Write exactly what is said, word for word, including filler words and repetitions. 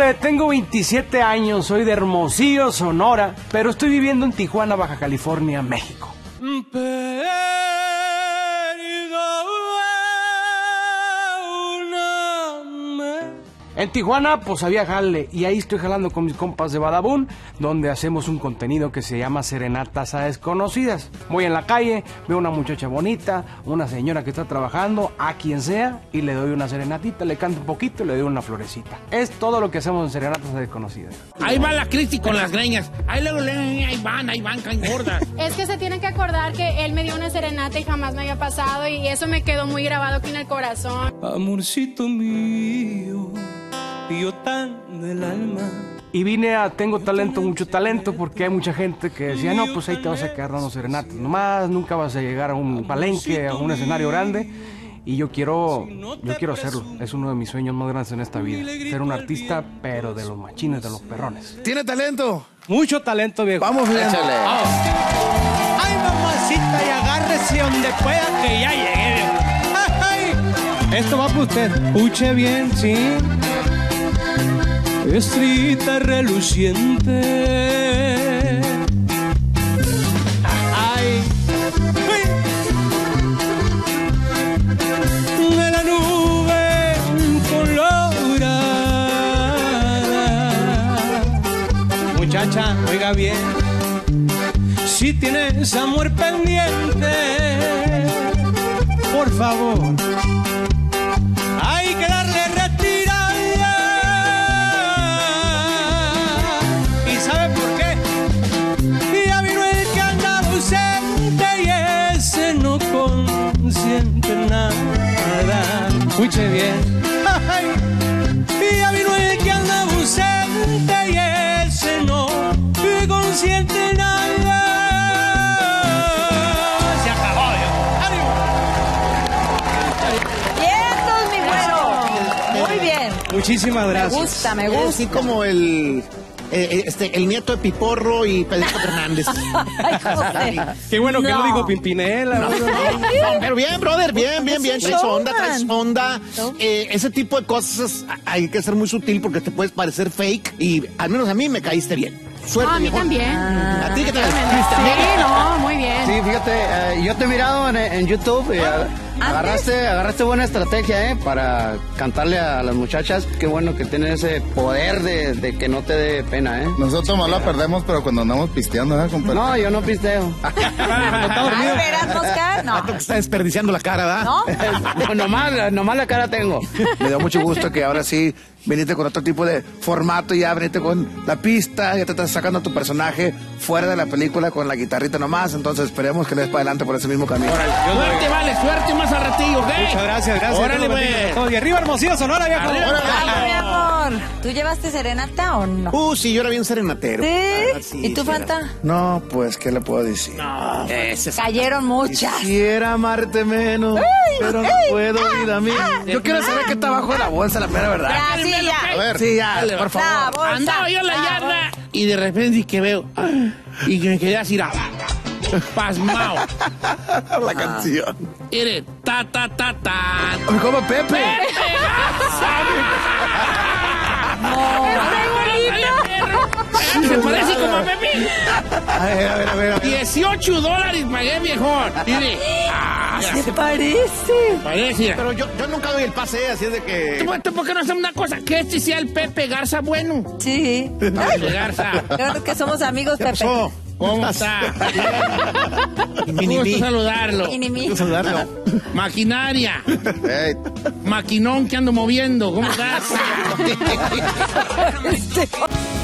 Mire, tengo veintisiete años, soy de Hermosillo, Sonora, pero estoy viviendo en Tijuana, Baja California, México. En Tijuana, pues había jale, y ahí estoy jalando con mis compas de Badabun, donde hacemos un contenido que se llama Serenatas a Desconocidas. Voy en la calle, veo una muchacha bonita, una señora que está trabajando, a quien sea, y le doy una serenatita, le canto un poquito y le doy una florecita. Es todo lo que hacemos en Serenatas a Desconocidas. Ahí va la Cristi con las greñas. Ahí luego, ahí van, ahí van, caen gordas. Es que se tienen que acordar que él me dio una serenata y jamás me había pasado, y eso me quedó muy grabado aquí en el corazón. Amorcito mío, yo tan del alma. Y vine a Tengo Talento, Mucho Talento, porque hay mucha gente que decía, no, pues ahí te vas a quedar dando serenatas nomás, nunca vas a llegar a un palenque, a un escenario grande. Y yo quiero, yo quiero hacerlo. Es uno de mis sueños más grandes en esta vida. Ser un artista, pero de los machines, de los perrones. ¿Tiene talento? Mucho talento, viejo. Vamos bien. Échale. Ay, mamacita, y agárrese donde pueda que ya llegué, viejo. Ay, esto va para usted. Escuche bien, sí. Estrellita reluciente. Ay, ay. De la nube colorada. Muchacha, oiga bien. Si tienes amor pendiente, por favor, hay que darle retirada. ¿Y sabe por qué? Ya vino el que anda ausente y ese no consiente nada. Escuche bien. Ay, ya vino el que anda ausente y ese no consiente nada. Muchísimas gracias. Me gusta, me gusta. Así como el, eh, este, el nieto de Piporro y Pedrito Fernández. Ay, qué bueno que no, no digo Pimpinela. No, no, no, pero bien, brother, bien, bien, bien. Traes onda, traes onda. Eh, ese tipo de cosas hay que ser muy sutil porque te puedes parecer fake y al menos a mí me caíste bien. Suerte, no, a mí viejo. También. Ah, ¿a ti qué tal? Sí, no, muy bien. Sí, fíjate, eh, yo te he mirado en, en YouTube. Eh, agarraste, agarraste buena estrategia, ¿eh? Para cantarle a las muchachas. Qué bueno que tienes ese poder de, de que no te dé pena, ¿eh? Nosotros más la perdemos, pero cuando andamos pisteando, ¿eh, compadre? No, yo no pisteo. ¿Esperas, Oscar? No. Te está desperdiciando la cara, ¿verdad? ¿No? No, nomás, nomás la cara tengo. Me da mucho gusto que ahora sí viniste con otro tipo de formato, ya viniste con la pista, ya te estás sacando tu personaje fuera de la película con la guitarrita nomás, entonces esperemos que le des para adelante por ese mismo camino. Suerte, vale, suerte más a ratillo, ¿ok? Muchas gracias, gracias. Órale, pues. Y arriba, Hermosillo, Sonora, viejo. Arriba, Ay, mi amor. ¿Tú llevaste serenata o no? Uh, sí, yo era bien serenatero. ¿Sí? Ah, sí ¿Y tú, sí Fanta? era. No, pues, ¿qué le puedo decir? No, ese es... Cayeron muchas. Quisiera amarte menos, ay, pero no ay, puedo, ah, vida mía. ah, Yo quiero saber qué está abajo de la bolsa, la mera verdad. Ya, sí, ya. A ver, sí, ya, por favor. La bolsa, andaba yo en la la yarda y de repente que veo y que me quedé así, ah, pasmao. La canción. Mire, ta, ta, ta, ta. ¿Cómo, Pepe? ¡Pepe! Se parece como a Pepe. A ver, a ver, a ver. dieciocho dólares pagué, viejón. Mire. Ah, se parece. Parece. Pero yo, yo nunca doy el pase, así es de que... ¿Tú, ¿Por qué no hacemos una cosa? Que este sea el Pepe Garza bueno. Sí. Pepe Garza. Claro que somos amigos, ¿Qué Pepe. pasó? ¿Cómo está? Gusto saludarlo. Mini-mi. saludarlo. Maquinaria. Hey. Maquinón que ando moviendo. ¿Cómo estás?